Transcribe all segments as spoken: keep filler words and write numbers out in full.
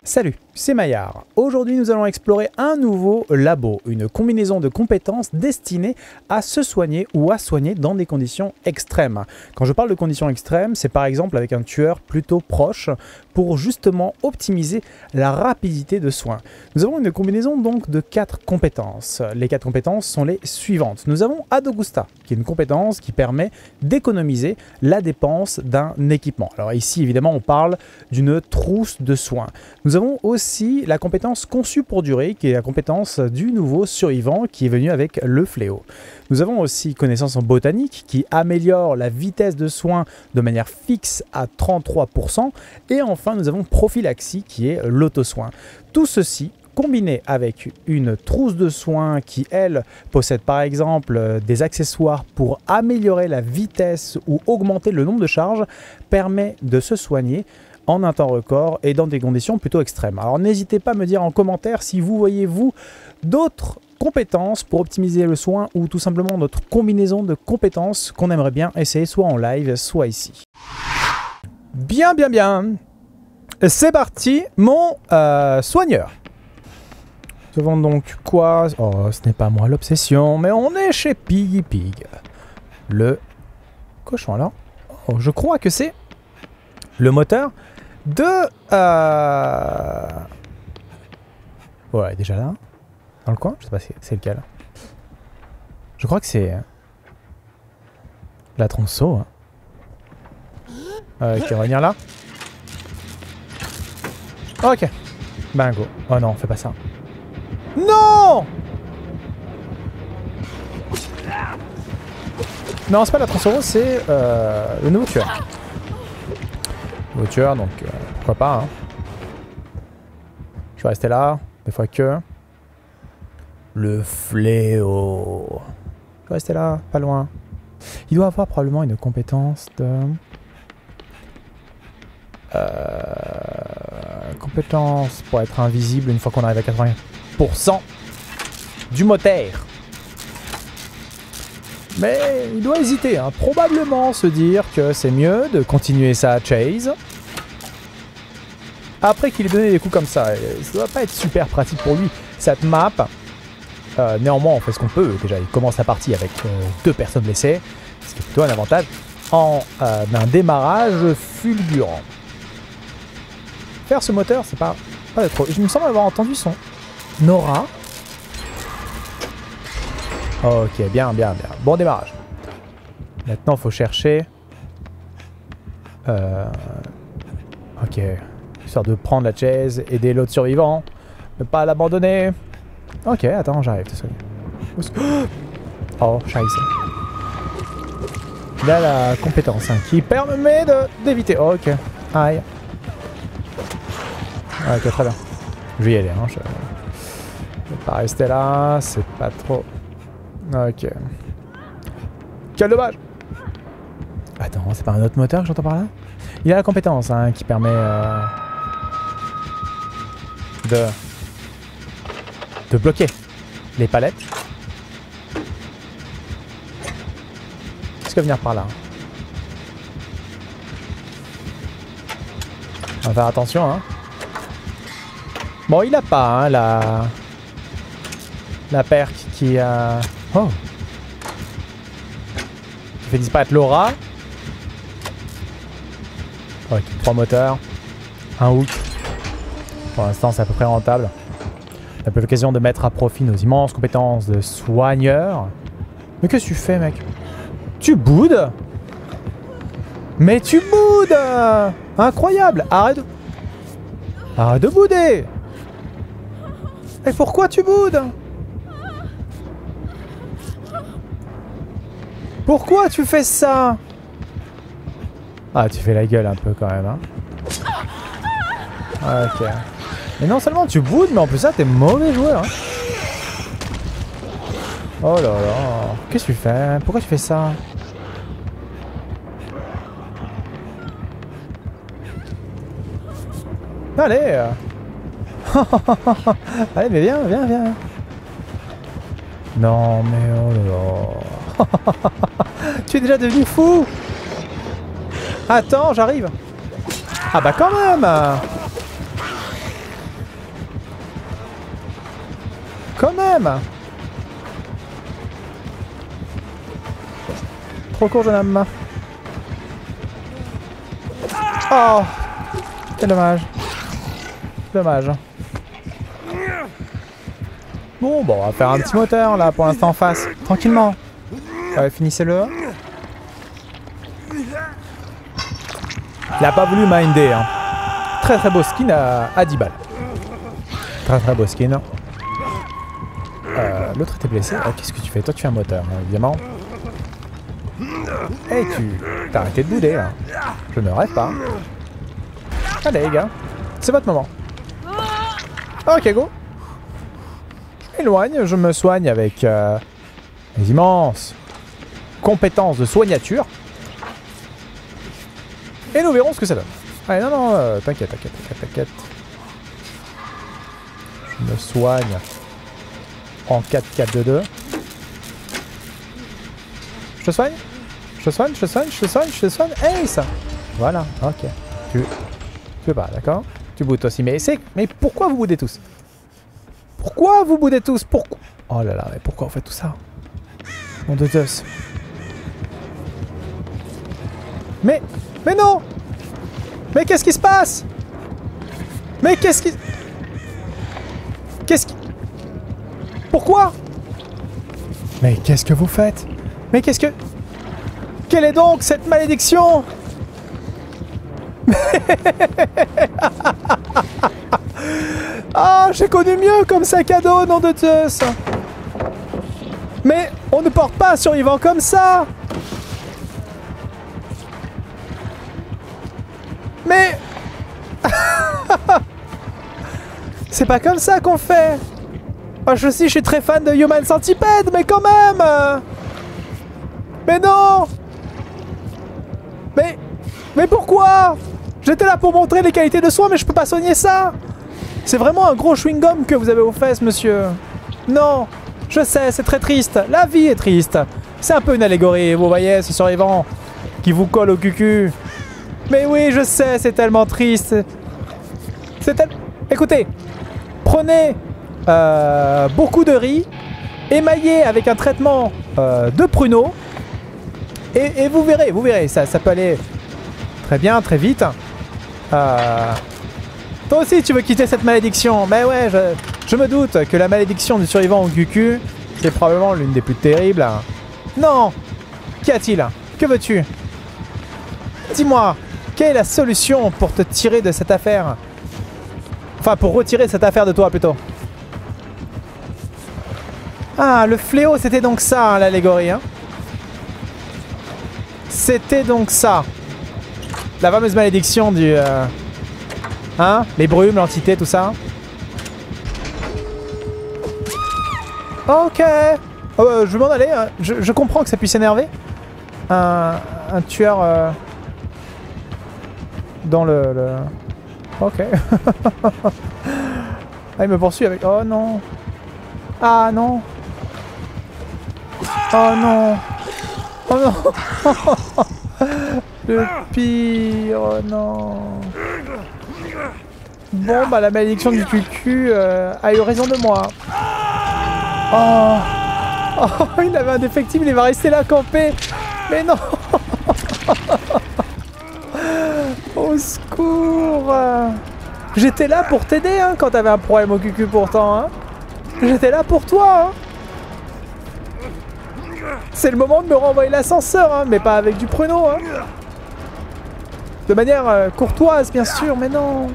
Salut, c'est Maillard. Aujourd'hui, nous allons explorer un nouveau labo, une combinaison de compétences destinées à se soigner ou à soigner dans des conditions extrêmes. Quand je parle de conditions extrêmes, c'est par exemple avec un tueur plutôt proche pour justement optimiser la rapidité de soins. Nous avons une combinaison donc de quatre compétences. Les quatre compétences sont les suivantes. Nous avons Adogusta, qui est une compétence qui permet d'économiser la dépense d'un équipement. Alors ici, évidemment, on parle d'une trousse de soins. Nous avons aussi la compétence conçue pour durer, qui est la compétence du nouveau survivant qui est venu avec le fléau. Nous avons aussi connaissance en botanique qui améliore la vitesse de soins de manière fixe à trente-trois pour cent. Et enfin, nous avons prophylaxie qui est l'auto-soin. Tout ceci combiné avec une trousse de soins qui, elle, possède par exemple des accessoires pour améliorer la vitesse ou augmenter le nombre de charges, permet de se soigner en un temps record et dans des conditions plutôt extrêmes. Alors n'hésitez pas à me dire en commentaire si vous voyez, vous, d'autres compétences pour optimiser le soin ou tout simplement notre combinaison de compétences qu'on aimerait bien essayer soit en live, soit ici. Bien, bien, bien. C'est parti, mon euh, soigneur. Nous avons donc quoi? Oh, ce n'est pas moi l'obsession, mais on est chez Piggy Pig. Le cochon alors. Oh, je crois que c'est le moteur de... Euh... Ouais, déjà là. Dans le coin, je sais pas si c'est lequel. Je crois que c'est... La tronçon. Hein. Ok, on va venir là. Ok. Bingo. Oh non, fais pas ça. Non! Non, c'est pas la tronçon, c'est euh, le nouveau tueur. Le nouveau tueur, donc euh, pourquoi pas. Hein. Je vais rester là, des fois que... Le fléau. Je vais rester là, pas loin. Il doit avoir probablement une compétence de... Euh, compétence pour être invisible une fois qu'on arrive à quatre-vingts pour cent du moteur. Mais il doit hésiter, hein. Probablement se dire que c'est mieux de continuer sa chase. Après qu'il ait donné des coups comme ça, ça doit pas être super pratique pour lui, cette map. Euh, néanmoins, on fait ce qu'on peut. Déjà, il commence la partie avec euh, deux personnes blessées, ce qui est plutôt un avantage en euh, un démarrage fulgurant. Faire ce moteur, c'est pas, pas trop. Je me semble avoir entendu son Nora. Ok, bien, bien, bien. Bon démarrage. Maintenant, il faut chercher... Euh... Ok. Histoire de prendre la chaise, aider l'autre survivant. Ne pas l'abandonner. Ok, attends, j'arrive. Oh, j'arrive ça. Il a la compétence hein, qui permet d'éviter. Oh, ok. Aïe. Ok, très bien. Je vais y aller. Hein, je... je vais pas rester là. C'est pas trop... Ok. Quel dommage! Attends, c'est pas un autre moteur que j'entends par là? Il a la compétence hein, qui permet euh, de de bloquer les palettes. Qu'est-ce qu'il va venir par là? On va faire attention, hein. Bon, il a pas hein, la la perk qui a... Oh! Qui fait disparaître l'aura. Ok, trois moteurs. Un hook. Pour l'instant, c'est à peu près rentable. On a pas l'occasion de mettre à profit nos immenses compétences de soigneur. Mais qu'est-ce que tu fais, mec? Tu boudes? Mais tu boudes! Incroyable! Arrête de... Arrête de bouder! Et pourquoi tu boudes? Pourquoi tu fais ça? Ah, tu fais la gueule un peu quand même, hein. Ok. Mais non seulement tu boudes, mais en plus ça, t'es mauvais joueur, hein. Oh là là. Qu'est-ce que tu fais? Pourquoi tu fais ça? Allez. Allez, mais viens, viens, viens. Non, mais oh là là. Tu es déjà devenu fou. Attends, j'arrive. Ah bah quand même. Quand même. Trop court, jeune homme. Oh, c'est dommage. Dommage. Bon, bon, on va faire un petit moteur là pour l'instant en face. Tranquillement. Ouais, finissez-le. Il a pas voulu minder. Hein. Très très beau skin à, à dix balles. Très très beau skin. Euh, L'autre était blessé. Oh, qu'est-ce que tu fais? Toi, tu es un moteur, hein, évidemment. Hey, tu... T'as arrêté de bouder, là. Je ne rêve pas. Allez, les gars. C'est votre moment. Ok, go. Je m'éloigne. Je me soigne avec euh, les immenses compétences de soignature. Et nous verrons ce que ça donne. Allez, non, non, euh, t'inquiète, t'inquiète, t'inquiète, t'inquiète. Je me soigne en quatre quatre deux deux. Je te soigne? Je te soigne, je te soigne, je te soigne, je te soigne. Hey, ça. Voilà, ok. Tu, tu veux pas, d'accord? Tu boudes aussi. Mais c'est, mais pourquoi vous boudez tous? Pourquoi vous boudez tous? Pourquoi? Oh là là, mais pourquoi vous faites tout ça? Mon Dieu. Mais, mais non! Mais qu'est-ce qui se passe? Mais qu'est-ce qui... Qu'est-ce qui... Pourquoi? Mais qu'est-ce que vous faites? Mais qu'est-ce que... Quelle est donc cette malédiction? Ah, j'ai connu mieux comme sac à dos, nom de Zeus. Mais on ne porte pas un survivant comme ça. Mais... C'est pas comme ça qu'on fait. Moi je aussi, je suis très fan de Human Centipede, mais quand même. Mais non. Mais... Mais pourquoi? J'étais là pour montrer les qualités de soins, mais je peux pas soigner ça. C'est vraiment un gros chewing-gum que vous avez aux fesses, monsieur. Non. Je sais, c'est très triste. La vie est triste. C'est un peu une allégorie, vous voyez, ce survivant qui vous colle au cucu. Mais oui, je sais, c'est tellement triste. C'est tellement... Écoutez, prenez euh, beaucoup de riz, émaillez avec un traitement euh, de pruneau, et, et vous verrez, vous verrez, ça, ça peut aller très bien, très vite. Euh... Toi aussi, tu veux quitter cette malédiction? Mais ouais, je, je me doute que la malédiction du survivant au cucu, c'est probablement l'une des plus terribles. Non! Qu'y a-t-il? Que veux-tu? Dis-moi, quelle est la solution pour te tirer de cette affaire? Enfin, pour retirer cette affaire de toi, plutôt. Ah, le fléau, c'était donc ça, hein, l'allégorie. Hein. C'était donc ça. La fameuse malédiction du... Euh... Hein? Les brumes, l'entité, tout ça. Ok. Oh, euh, je vais m'en aller. Hein. Je, je comprends que ça puisse énerver. Un, un tueur... Euh... Dans le... le... Ok. Ah, il me poursuit avec... Oh non. Ah non. Oh non. Oh non. Le pire. Oh non. Bon, bah la malédiction du cucu euh, a eu raison de moi. Oh. Oh, il avait un défectible, il va rester là campé. Mais non. Au secours. J'étais là pour t'aider hein, quand t'avais un problème au cucu pourtant. Hein. J'étais là pour toi. Hein. C'est le moment de me renvoyer l'ascenseur, hein, mais pas avec du pruneau. Hein. De manière euh, courtoise, bien sûr, mais non.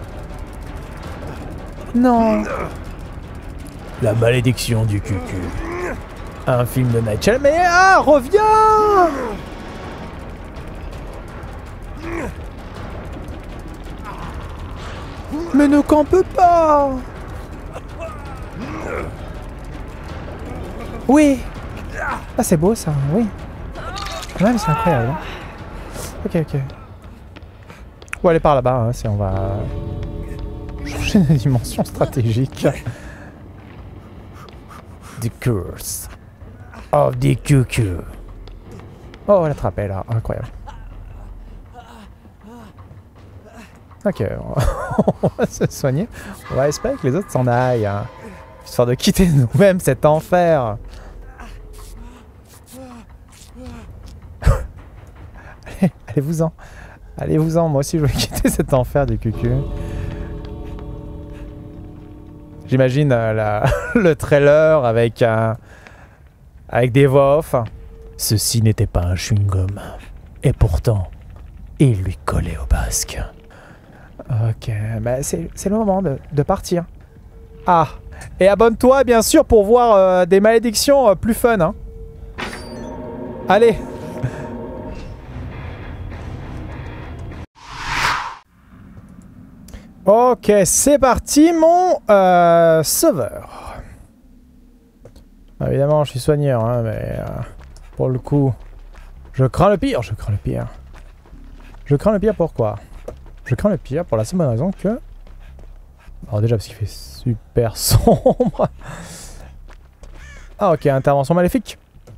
Non. La malédiction du cucu. Un film de Night Shyamalan. Mais ah, reviens. Mais ne campe pas. Oui. Ah, c'est beau ça, oui. Quand même, c'est incroyable. Hein. Ok, ok. On va aller par là-bas, hein, si on va changer de dimension stratégique. The curse of the cuckoo. Oh, elle attrapait là, incroyable. Ok, on va se soigner. On va espérer que les autres s'en aillent. Hein. Histoire de quitter nous-mêmes cet enfer. Allez, allez-vous-en. Allez-vous-en, moi aussi je veux quitter cet enfer du cucu. J'imagine euh, la, le trailer avec, euh, avec des voix off. Ceci n'était pas un chewing-gum. Et pourtant, il lui collait au basque. Ok, bah c'est le moment de, de partir. Ah, et abonne-toi bien sûr pour voir euh, des malédictions euh, plus fun. Hein. Allez. Ok, c'est parti mon euh, sauveur. Évidemment, je suis soigneur, hein, mais euh, pour le coup, je crains le pire, je crains le pire. Je crains le pire pourquoi? Je crains le pire pour la simple raison que... Alors déjà parce qu'il fait super sombre. Ah ok, intervention maléfique.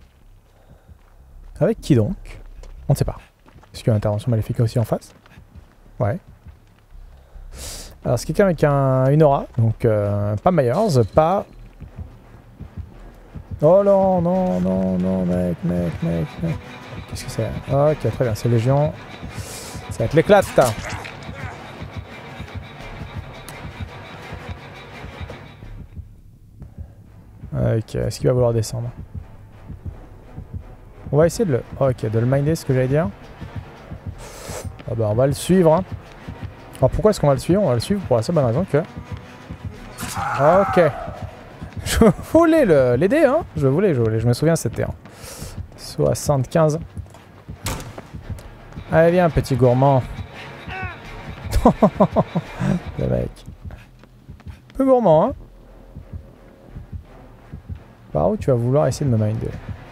Avec qui donc? On ne sait pas. Est-ce qu'il y a une intervention maléfique aussi en face? Ouais. Alors c'est quelqu'un avec un, une aura, donc euh, pas Myers, pas... Oh non, non, non, non, mec, mec, mec, mec. Qu'est-ce que c'est? Ok, très bien, c'est Légion. Ça va être l'éclate. Ok, est-ce qu'il va vouloir descendre? On va essayer de le... Ok, de le minder, ce que j'allais dire. Ah bah on va le suivre. Hein. Alors pourquoi est-ce qu'on va le suivre? On va le suivre pour la seule bonne raison que... Ok. Je voulais l'aider, hein. Je voulais, je voulais. Je me souviens, c'était en soixante-quinze. Allez, viens, petit gourmand. Le mec. Un peu gourmand, hein. Par où tu vas vouloir essayer de me minder?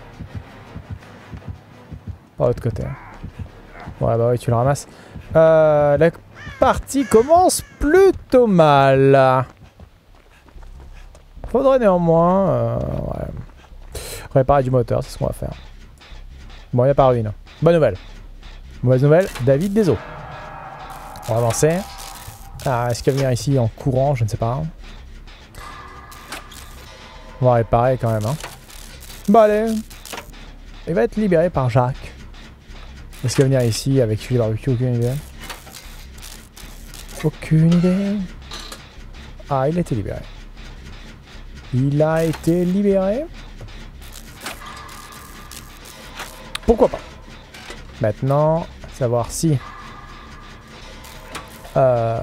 Par l'autre côté. Ouais, bah oui, tu le ramasses. Euh, la partie commence plutôt mal. Faudrait néanmoins... Euh, ouais. Réparer du moteur, c'est ce qu'on va faire. Bon, il n'y a pas ruine. Bonne nouvelle. Mauvaise nouvelle, David des eaux. On va avancer. Ah, est-ce qu'il va venir ici en courant? Je ne sais pas. On va réparer quand même. Hein. Bon, allez. Il va être libéré par Jacques. Est-ce qu'il va venir ici avec Philippe Barbecue? Aucune idée. Aucune idée. Ah, il a été libéré. Il a été libéré. Pourquoi pas? Maintenant, savoir si... Euh...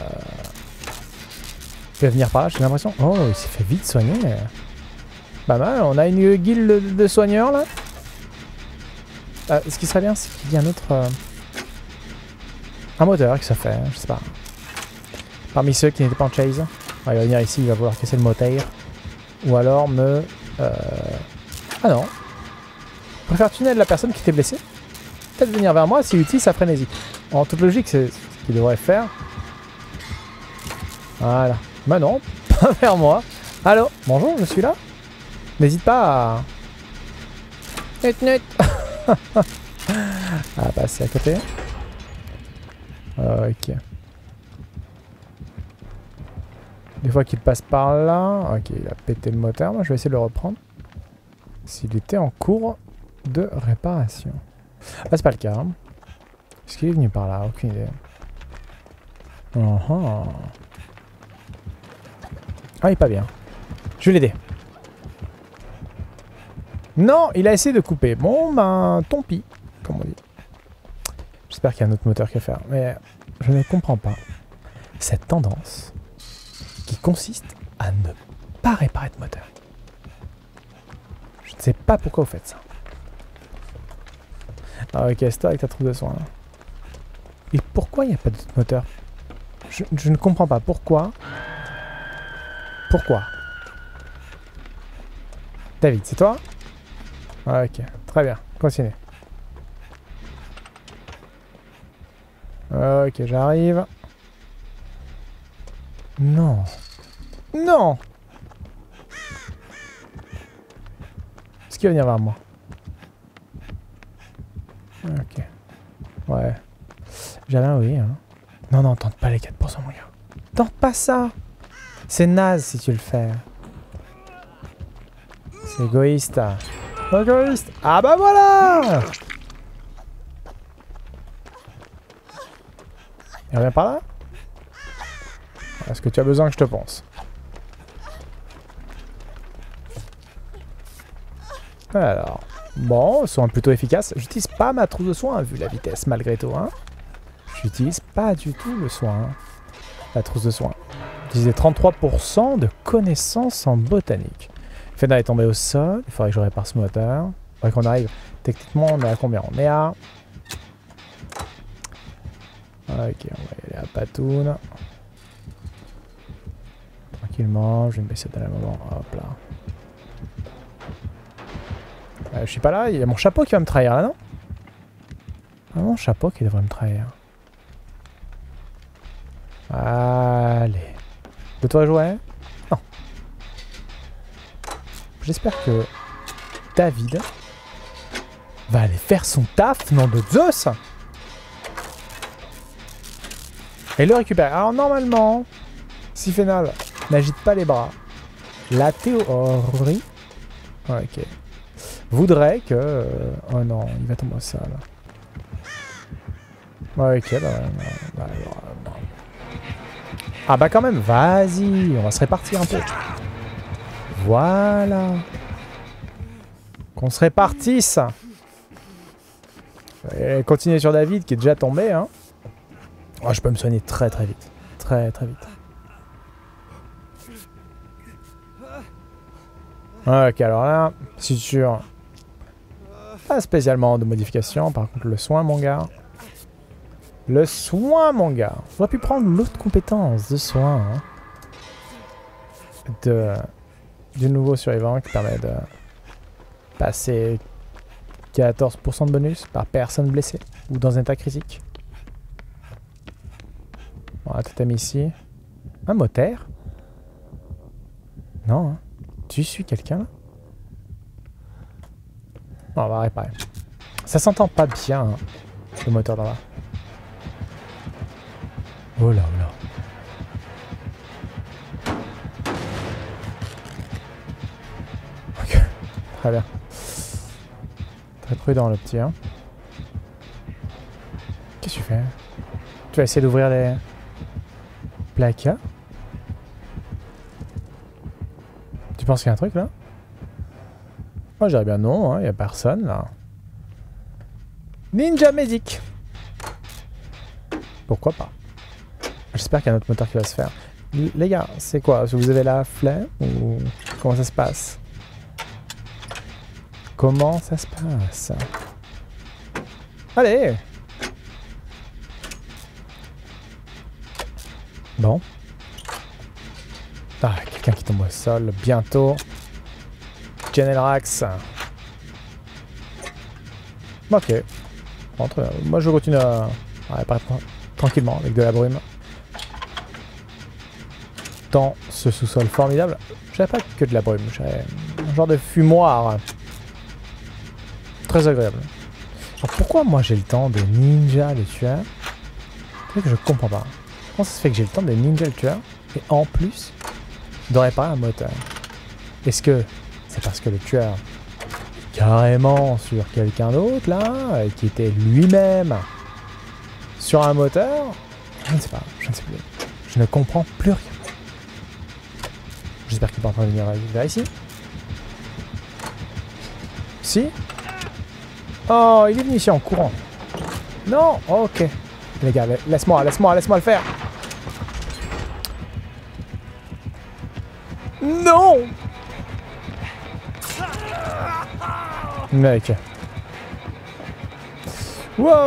Il va venir par là, j'ai l'impression. Oh, il s'est fait vite soigner. Pas mal, on a une guilde de soigneurs là. Euh, ce qui serait bien, c'est qu'il y ait un autre... Euh... Un moteur qui se fait, je sais pas. Parmi ceux qui n'étaient pas en chase. Ah, il va venir ici, il va vouloir casser le moteur. Ou alors me... Euh... Ah non. Je préfère tunnel la personne qui était blessée. Peut-être venir vers moi s'il utilise sa frénésie. En toute logique, c'est ce qu'il devrait faire. Voilà. Bah non, pas vers moi. Allô, bonjour, je suis là. N'hésite pas à... Nut nut. Ah bah c'est à côté. Ok. Des fois qu'il passe par là. Ok, il a pété le moteur. Moi je vais essayer de le reprendre. S'il était en cours de réparation. Ah c'est pas le cas. Hein. Est-ce qu'il est venu par là? Aucune idée. Uh -huh. Ah il est pas bien. Je vais l'aider. Non, il a essayé de couper. Bon ben tant pis, comme on dit. J'espère qu'il y a un autre moteur qu'à faire. Mais je ne comprends pas cette tendance qui consiste à ne pas réparer de moteur. Je ne sais pas pourquoi vous faites ça. Ah ok, c'est toi avec ta troupe de soins. Et pourquoi il n'y a pas de moteur? je, je ne comprends pas. Pourquoi? Pourquoi? David, c'est toi? Ok, très bien. Continue. Ok, j'arrive. Non. Non. Est-ce qu'il va venir vers moi? Ok. Ouais. J'avais un oui, hein. Non, non, tente pas les quatre pour cent, mon gars. Tente pas ça. C'est naze si tu le fais. C'est égoïste. Égoïste. Ah bah voilà. Il revient par là? Est-ce que tu as besoin que je te pense? Alors, bon, soin plutôt efficace. J'utilise pas ma trousse de soin vu la vitesse malgré tout. Hein. J'utilise pas du tout le soin. Hein. La trousse de soin. J'utilisais trente-trois pour cent de connaissances en botanique. Fenêtre est tombé au sol. Il faudrait que je répare ce moteur. Il faudrait qu'on arrive. Techniquement, on est à combien? On est à... Ok, on va y aller à Patoun. Tranquillement, je vais me baisser dans le moment. Hop là. Euh, je suis pas là, il y a mon chapeau qui va me trahir là, non? Ah, mon chapeau qui devrait me trahir. Allez. De toi jouer? Non. J'espère que David va aller faire son taf, nom de Zeus! Et le récupérer. Alors normalement, si Fénal n'agite pas les bras, la théorie ok, voudrait que... Euh, oh non, il va tomber au sol. Ok, bah, bah, bah, bah. Ah bah quand même, vas-y, on va se répartir un peu. Voilà. Qu'on se répartisse. Et continuer sur David qui est déjà tombé, hein. Oh, je peux me soigner très très vite. Très très vite. Ok, alors là, c'est sûr. Pas spécialement de modification. Par contre, le soin, mon gars. Le soin, mon gars. On aurait pu prendre l'autre compétence de soin. Hein, de, du nouveau survivant qui permet de passer quatorze pour cent de bonus par personne blessée ou dans un état critique. Bon, un totem ici. Un moteur? Non, hein. Tu suis quelqu'un là? Bon, on va réparer. Ça s'entend pas bien, hein, le moteur dans là. Oh là, oh là. Ok, très bien. Très prudent le petit, hein. Qu'est-ce que tu fais? Tu vas essayer d'ouvrir les placards? Tu penses qu'il y a un truc là? Moi je dirais bien non, il hein, n'y a personne là. Ninja Medic! Pourquoi pas? J'espère qu'il y a un autre moteur qui va se faire. L les gars, c'est quoi? Vous avez la flemme ou comment ça se passe? Comment ça se passe? Allez! Bon. Ah, quelqu'un qui tombe au sol bientôt. Genelrax. Ok. Entre, moi je continue à, à réparer tranquillement avec de la brume. Dans ce sous-sol formidable. J'avais pas que de la brume, j'avais un genre de fumoir. Très agréable. Alors pourquoi moi j'ai le temps de ninja le tueur? C'est que je comprends pas. Comment ça se fait que j'ai le temps de ninja le tueur et en plus de réparer un moteur? Est-ce que c'est parce que le tueur est carrément sur quelqu'un d'autre là, qui était lui-même sur un moteur? Je ne sais pas, je ne sais plus. Je ne comprends plus rien. J'espère qu'il n'est pas en train de venir vers ici. Si? Oh, il est venu ici en courant. Non, ok. Les gars, laisse-moi, laisse-moi, laisse-moi le faire. Non! Mec. Wow!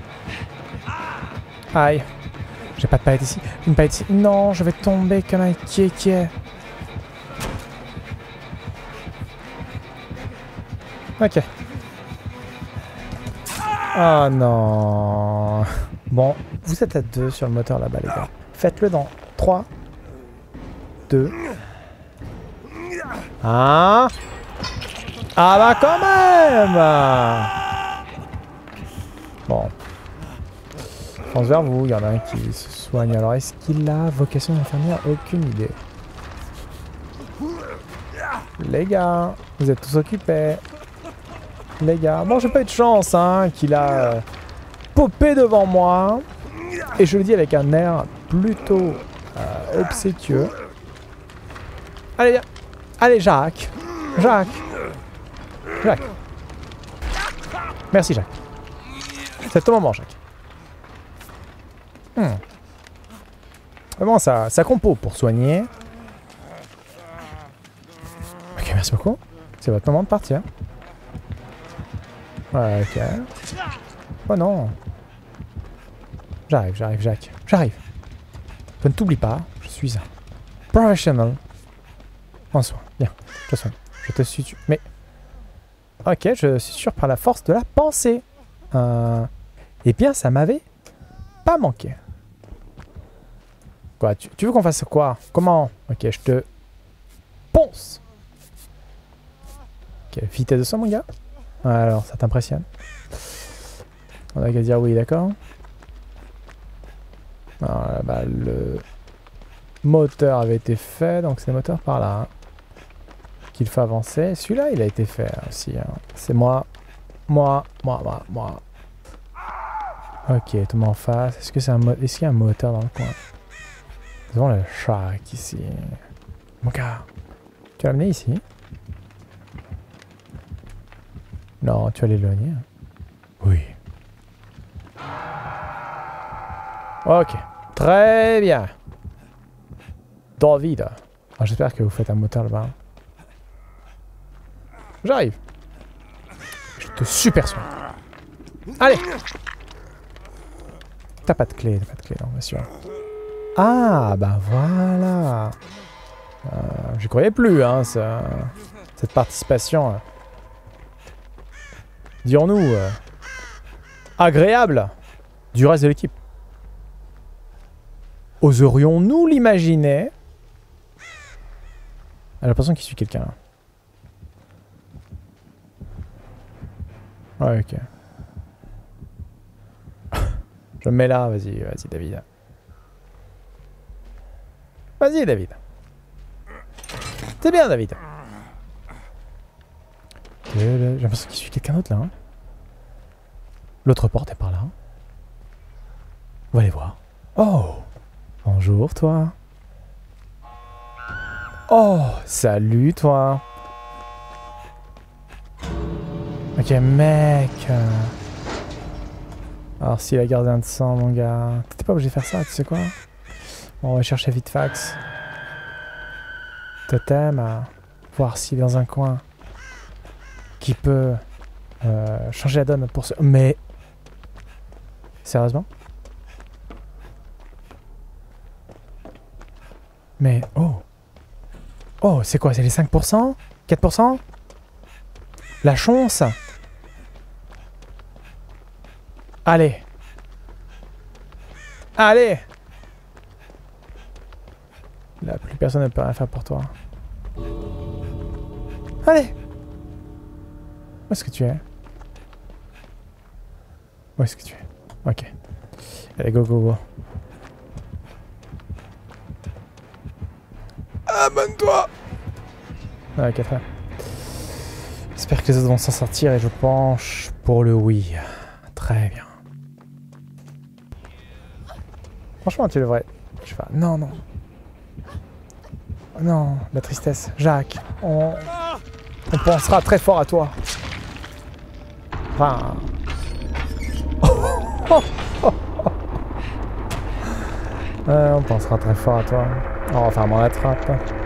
Aïe. J'ai pas de palette ici. Une palette ici. Non, je vais tomber comme un kéké. Ok. Oh non. Bon, vous êtes à deux sur le moteur là-bas, les gars. Faites-le dans trois, deux, un. Ah bah quand même. Bon. Je pense vers vous, il y en a un qui se soigne. Alors est-ce qu'il a vocation d'infirmière? Aucune idée. Les gars, vous êtes tous occupés. Les gars, bon j'ai pas eu de chance hein, qu'il a euh, popé devant moi. Et je le dis avec un air plutôt euh, obséquieux. Allez, viens. Allez Jacques. Jacques. Jacques. Merci Jacques. C'est ton moment Jacques. Hmm. Vraiment ça, ça compo pour soigner. Ok, merci beaucoup. C'est votre moment de partir. Ouais, ok. Oh non. J'arrive, j'arrive, Jacques. J'arrive. Je ne t'oublie pas, je suis un professionnel. En soi. Bien, je te soigne. Je te suis. Mais. Ok, je suis sûr par la force de la pensée. Euh... Eh bien, ça m'avait pas manqué. Quoi, tu, tu veux qu'on fasse quoi? Comment? Ok, je te ponce. Ok, vitesse de ça, mon gars. Alors, ça t'impressionne? On a qu'à dire oui, d'accord. Alors, là, bah, le moteur avait été fait, donc c'est le moteur par là hein, qu'il faut avancer. Celui-là, il a été fait aussi. Hein. C'est moi, moi, moi, moi, moi. Ok, tout le monde en face. Est-ce que c'est un mo Est-ce qu'il y a un moteur dans le coin? Nous avons le shark ici. Mon gars, tu vas l'amener ici? Non, tu vas l'éloigner. Oui. Ok, très bien. David. Ah, j'espère que vous faites un moteur là-bas. J'arrive. Je te super soigne. Allez. T'as pas de clé, t'as pas de clé, non, bien sûr. Ah, bah voilà. Euh, J'y croyais plus, hein, ça, cette participation. Euh, Dirons-nous, euh, agréable du reste de l'équipe. Oserions-nous l'imaginer? J'ai l'impression qu'il suit quelqu'un. Ouais, ok. Je me mets là, vas-y, vas-y David. Vas-y David. C'est bien David. J'ai l'impression qu'il suit quelqu'un d'autre là. Hein. L'autre porte est par là. On va aller voir. Oh! Bonjour toi. Oh! Salut toi. Ok mec. Alors s'il a gardé un de sang mon gars. T'étais pas obligé de faire ça, tu sais quoi? Bon, on va chercher vite fax. Totem à voir s'il est dans un coin qui peut euh, changer la donne pour ce... Mais... Sérieusement? Mais... Oh! Oh, c'est quoi? C'est les cinq pour cent? quatre pour cent? La chance? Allez! Allez! Là, plus personne ne peut rien faire pour toi. Allez! Où est-ce que tu es? Où est-ce que tu es? Ok. Allez, go, go, go. Abonne-toi! Ok, très bien. J'espère que les autres vont s'en sortir et je penche pour le oui. Très bien. Franchement, tu devrais... Je sais pas. Non, non. Non, la tristesse. Jacques, on... On pensera très fort à toi. Enfin... Ouais, on pensera très fort à toi. On va faire mon attrape.